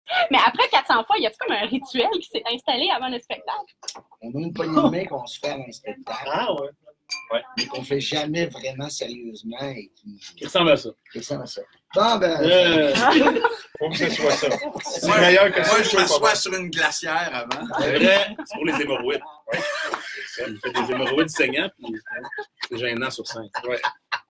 Mais après 400 fois, y a-t-il comme un rituel qui s'est installé avant le spectacle? On a une poignée de main qu'on se fait avant un spectacle. Ah ouais. Mais qu'on fait jamais vraiment sérieusement et Qui ressemble à ça. qui ressemble à ça. Bon, ben. Faut que ce soit ça. C'est Moi, meilleur que ça. moi, je m'assois sur une glacière avant. C'est vrai, c'est pour les hémorroïdes. Ouais. C'est ça. Il fait des hémorroïdes saignants, puis c'est gênant sur scène. Ouais.